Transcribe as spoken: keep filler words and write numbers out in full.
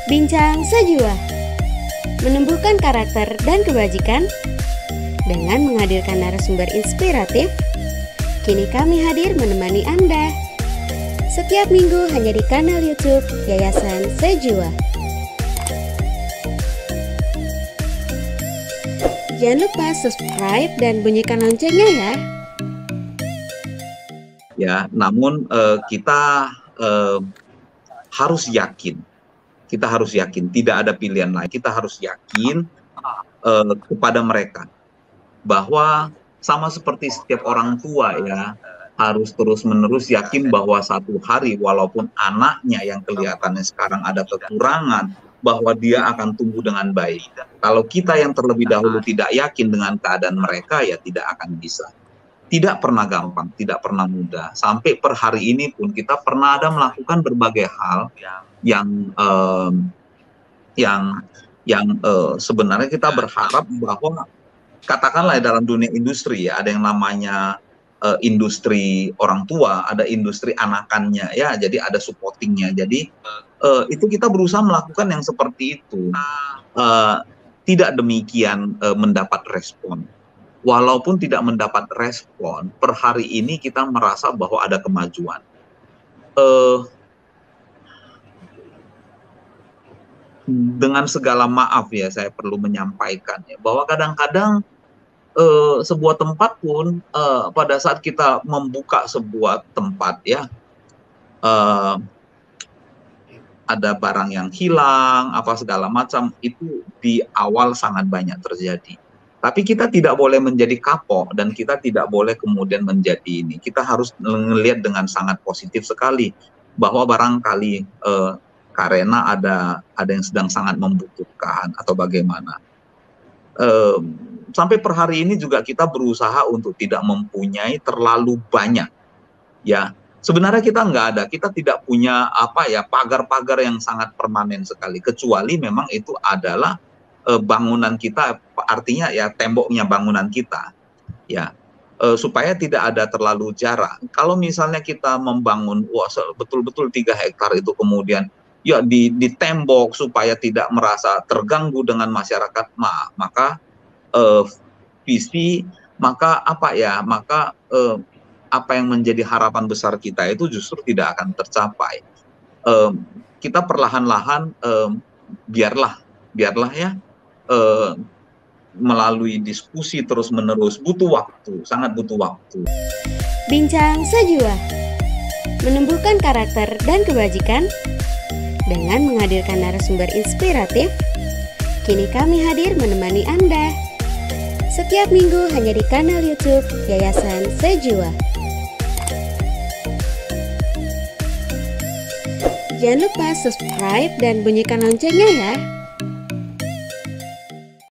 Bincang Sejiwa, menumbuhkan karakter dan kebajikan dengan menghadirkan narasumber inspiratif. Kini kami hadir menemani Anda setiap minggu hanya di kanal YouTube Yayasan Sejiwa. Jangan lupa subscribe dan bunyikan loncengnya ya. Ya, namun eh, kita eh, harus yakin. Kita harus yakin, tidak ada pilihan lain. Kita harus yakin uh, kepada mereka bahwa sama seperti setiap orang tua ya, harus terus-menerus yakin bahwa satu hari walaupun anaknya yang kelihatannya sekarang ada kekurangan, bahwa dia akan tumbuh dengan baik. Kalau kita yang terlebih dahulu tidak yakin dengan keadaan mereka, ya tidak akan bisa. Tidak pernah gampang, tidak pernah mudah. Sampai per hari ini pun kita pernah ada melakukan berbagai hal yang um, yang yang uh, sebenarnya kita berharap bahwa katakanlah dalam dunia industri ya, ada yang namanya uh, industri orang tua, ada industri anakannya ya, jadi ada supportingnya. Jadi uh, itu kita berusaha melakukan yang seperti itu. Uh, tidak demikian uh, mendapat respon. Walaupun tidak mendapat respon, per hari ini kita merasa bahwa ada kemajuan. Uh, dengan segala maaf ya, saya perlu menyampaikan ya, bahwa kadang-kadang eh, sebuah tempat pun eh, pada saat kita membuka sebuah tempat ya, eh, ada barang yang hilang, apa segala macam, itu di awal sangat banyak terjadi. Tapi kita tidak boleh menjadi kapok dan kita tidak boleh kemudian menjadi ini. Kita harus melihat dengan sangat positif sekali bahwa barangkali eh, karena ada ada yang sedang sangat membutuhkan atau bagaimana. E, sampai per hari ini juga kita berusaha untuk tidak mempunyai terlalu banyak. Ya, sebenarnya kita nggak ada, kita tidak punya apa ya pagar-pagar yang sangat permanen sekali. Kecuali memang itu adalah e, bangunan kita, artinya ya temboknya bangunan kita. Ya. E, supaya tidak ada terlalu jarak. Kalau misalnya kita membangun, wah betul-betul tiga hektar itu kemudian ya di, di tembok supaya tidak merasa terganggu dengan masyarakat, nah, maka eh, visi, maka apa ya, maka eh, apa yang menjadi harapan besar kita itu justru tidak akan tercapai. Eh, kita perlahan-lahan eh, biarlah, biarlah ya eh, melalui diskusi terus-menerus, butuh waktu, sangat butuh waktu. Bincang Sejiwa, menumbuhkan karakter dan kebajikan dengan menghadirkan narasumber inspiratif. Kini kami hadir menemani Anda setiap minggu hanya di kanal YouTube Yayasan Sejiwa. Jangan lupa subscribe dan bunyikan loncengnya ya.